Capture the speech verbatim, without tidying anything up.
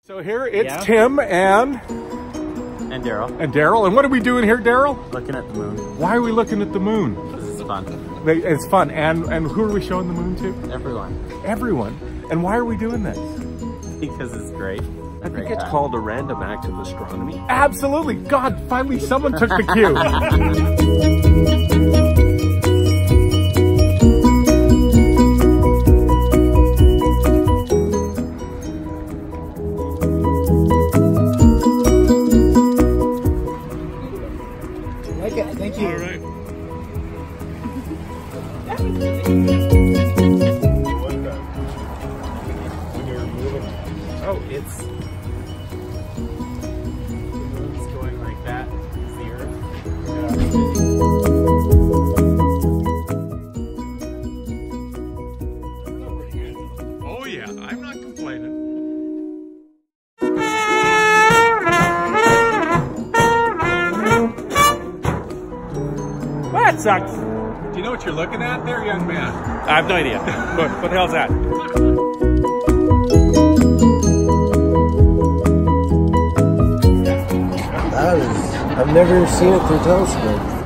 So here it's yeah. Tim and and Daryl. And Daryl. And what are we doing here, Daryl? Looking at the moon. Why are we looking at the moon? This is fun. It's fun. And and who are we showing the moon to? Everyone. Everyone. And why are we doing this? Because it's great. I think it's called a random act of astronomy. Absolutely. God, finally someone took the cue. Like it. Thank you. All right. Oh, it's it's going like that. It's the Earth. Oh yeah, I'm not complaining. That sucks. Do you know what you're looking at there, young man? I have no idea. What, what the hell's that? That is, I've never seen it through a telescope.